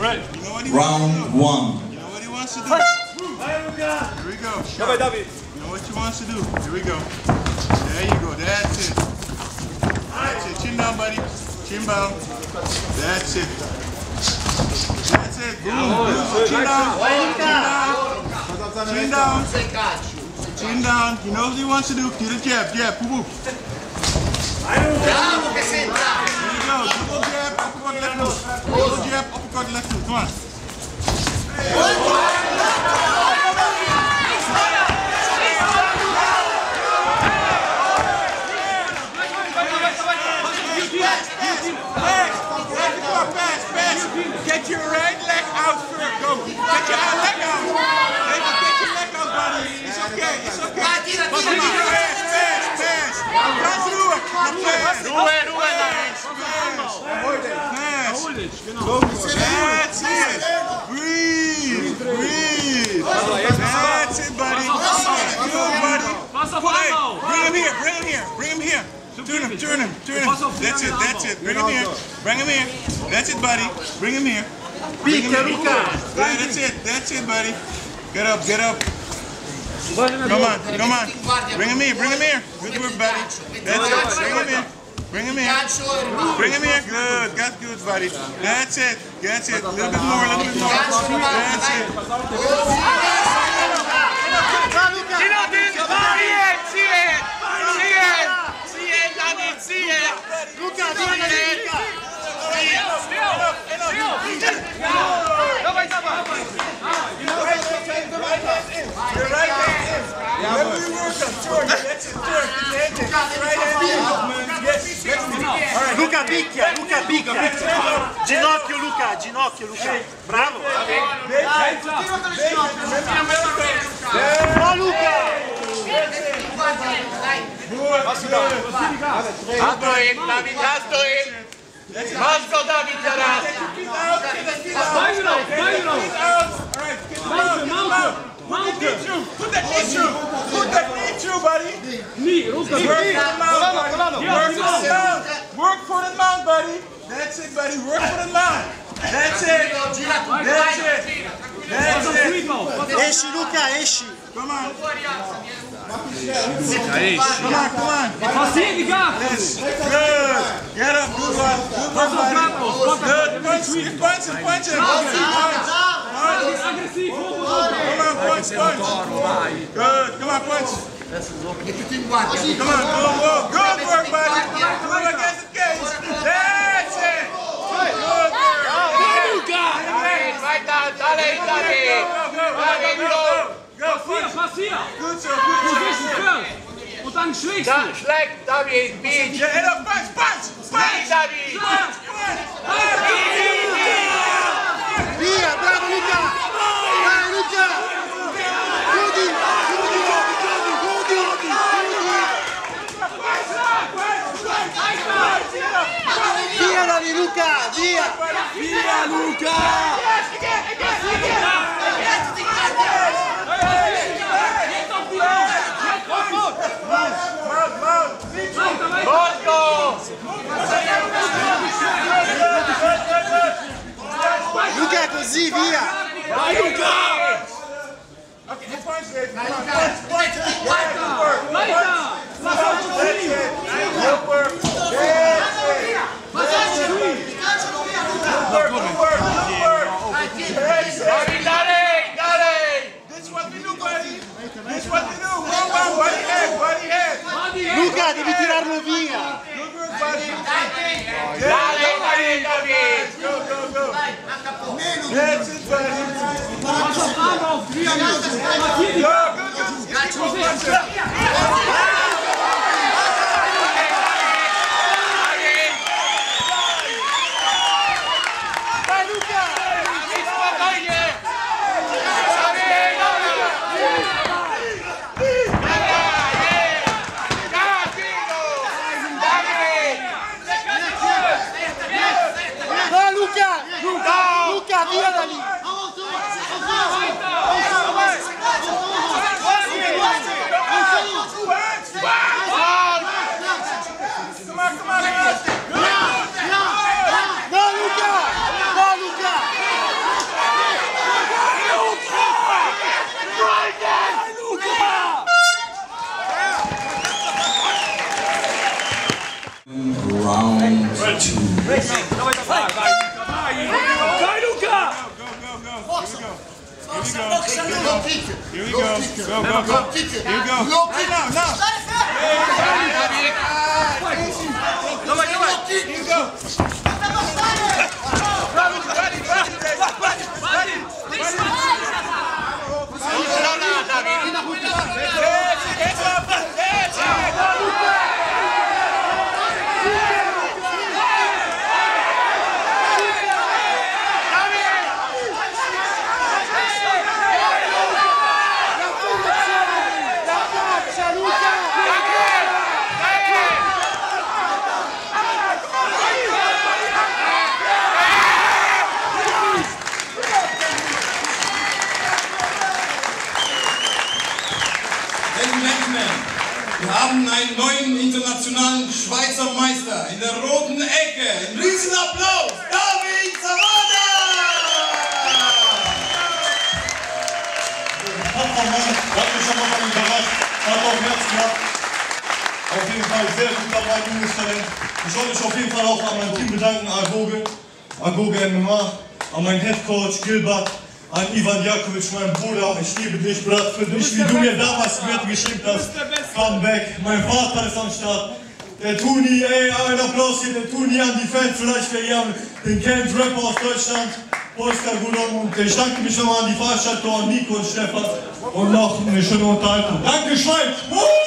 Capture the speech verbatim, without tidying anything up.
Right. You know what he Round one. You know what he wants to do? Here we go. Shot. You know what he wants to do? Here we go. There you go. That's it. That's it. Chin down, buddy. Chin down. That's it. That's it. Boom. Chin down. Chin down. Chin down. Chin down. He knows what he wants to do. Do the jab. Jab. Poo poo. Bravo che sei bravo! There you go. Double jab. Uppercut left hook. Double jab. Uppercut left hook. Come on. Get your right leg out first. Go. Get your leg out. Get your leg out, buddy. It's okay. It's okay. Pass, pass, pass. Run through it. Pass. Due, due, Pass. That's it. Breathe. Breathe. That's it, buddy. Good, buddy. Hey, bring him here. Bring him here. Bring him here. Turn him, turn him, turn him. That's it, that's it. Bring him here. Bring him here. That's it, buddy. Bring him here. Bring him here. Yeah, that's it, that's it, buddy. Get up, get up. Come on, come on. Bring him here, bring him here. Good work, buddy. That's it. Bring him here. Bring him here. Bring him here. Good. That's good, buddy. That's it. That's it. A little bit more, a little bit more. That's it. Luca, vieni Luca! Dawaj, dawaj! Your right hand in. Remember you work on turn. That's it, turn. Keep the hand in. Right hand in. Yes, yes. All right. Luca picchia, Luca picchia. Ginocchio Luca, ginocchio Luca. Bravo. No Luca! Nastoji, Dawid, nastoji! Masz go, Dawid, teraz! Put that knee through! Put that knee through! Put that knee through, buddy! Knee, ruska, Work for the mount, buddy! Work for the mount! Work for the mount, buddy! That's it, buddy! Work for the mount! That's it! That's it! That's it! Esci Luca, esci! Come on! Come Come on, come on! Passivi, gato! Yes. Good! Get up, good one! Good one, buddy! Good! Punch him, punch him, punch him! Punch! Aggressivo! Come on, punch, punch! Good! Come on, punch! Come on, go, go! Good work, buddy! Move against the cage! That's it! Good work! Vai, dale, dale! Go, go, go! Passier, passier! Good, sir, good, Position sir! first! Und dann schlägst Da, du! schlägt Dawid, beat! Yeah, head up, punch, punch! Punch! Dawid! Punch! Via, bravo Luca! Vai Luca! Chiudi, chiudi, chiudi, chiudi, chiudi! Via Dani Luca, via! Via Luca! Morto! Luca così, via! Vai Luca! Okay, punch, baby. Come on, punch, punch! Yeah, good work! Weiter! That's it! Good work! That's it! Good work, good work, good work! Dawid, dale, dale! This is what we do, buddy! This is what we do! One, one, body head, body head! Luca, devi tirarlo via! Good work, buddy! Dale, dale, Dawid! Go, go, go! That's it, buddy! Pass auf Arm auf! Via Luca! Markier die! Go, good, good! Keep on punching! Vai Luca! No Luca! Luca, via da lì! Punch! Luca! Round two. Vai, Luca! Here we go. Here we go. Go, go, go. Here we go. No, no. Here you go. Wir haben einen neuen internationalen Schweizer Meister in der roten Ecke. Ein Riesenapplaus, David Zawada! Hat mich schon mal überrascht, hat auch Herz gehabt. Auf jeden Fall sehr gut dabei, junges Talent. Ich wollte mich auf jeden Fall auch an mein Team bedanken, Agoge, Agoge M M A, an meinen Headcoach Gilbert, an Ivan Jakovic, meinen Bruder. Ich liebe dich, Bruder, für dich, wie du mir damals Werte geschickt hast. Come back, mein Vater ist am Start. Der Tuni, ey, ein Applaus hier, der Tuni an die Fans, vielleicht wer ihr den kennt, Rapper aus Deutschland, Polska Gudom. Und ich danke mich nochmal an die Veranstalter, an Nico und Stefan und noch eine schöne Unterhaltung. Danke, Schweiz!